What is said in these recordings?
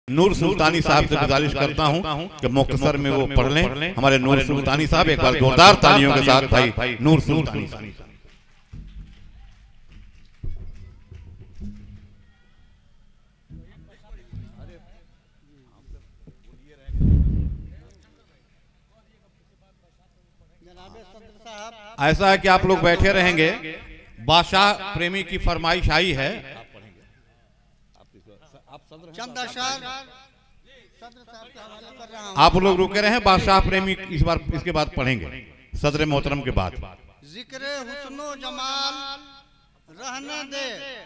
नूर सुल्तानी साहब से गुजारिश करता हूं कि मुख्तसर में वो पढ़ लें। हमारे नूर सुल्तानी साहब, एक बार जोरदार तालियों के साथ भाई नूर सुल्तानी साहब। ऐसा है कि आप लोग बैठे रहेंगे, बादशाह प्रेमी की फरमाइश आई है। आप लोग रुके रहे, बादशाह प्रेमी इस बार इसके बाद पढ़ेंगे सदर मोहतरम के बाद। जिक्र हुस्नो जमाल रहने दे,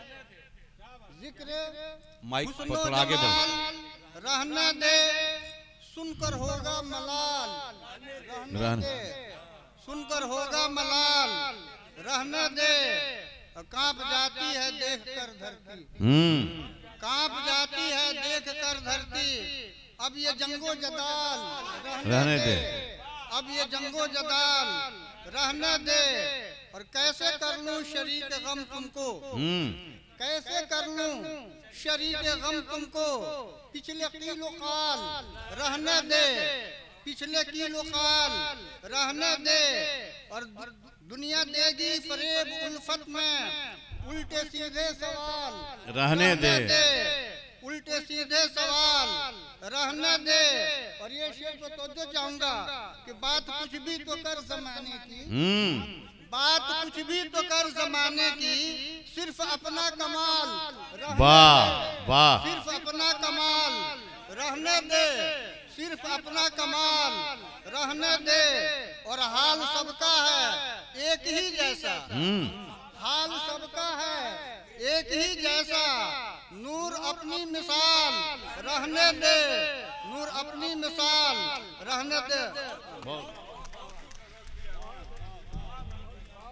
जिक्र माइक हुस्नो थोड़ा आगे बढ़ो। जमाल रहने दे, सुनकर होगा मलाल रहने दे, सुनकर होगा मलाल रहने दे। कांप जाती है देखकर धरती, कांप जाती है देखकर धरती। अब ये जंगो जदाल रहने दे, अब ये जंगो जदाल रहने दे। और कैसे कर लूं शरीक गम तुमको, कैसे कर लूं शरीक गम तुमको। पिछले कीलो काल रहने दे, पिछले कीलो काल रहने दे। और दुनिया देगी फरेब उल्फत में, उल्टे सीधे सवाल रहने दे, उल्टे सीधे सवाल रहने दे। और ये शेर को तो चाहूंगा कि बात कुछ भी तो कर जमाने की, बात कुछ भी तो कर जमाने की। सिर्फ अपना कमाल, वाह वाह, सिर्फ अपना कमाल रहने दे, सिर्फ अपना कमाल रहने दे। और हाल सबका है एक ही जैसा, हाल सबका है एक ही जैसा। नूर अपनी मिसाल रहने दे, नूर अपनी मिसाल रहने दे।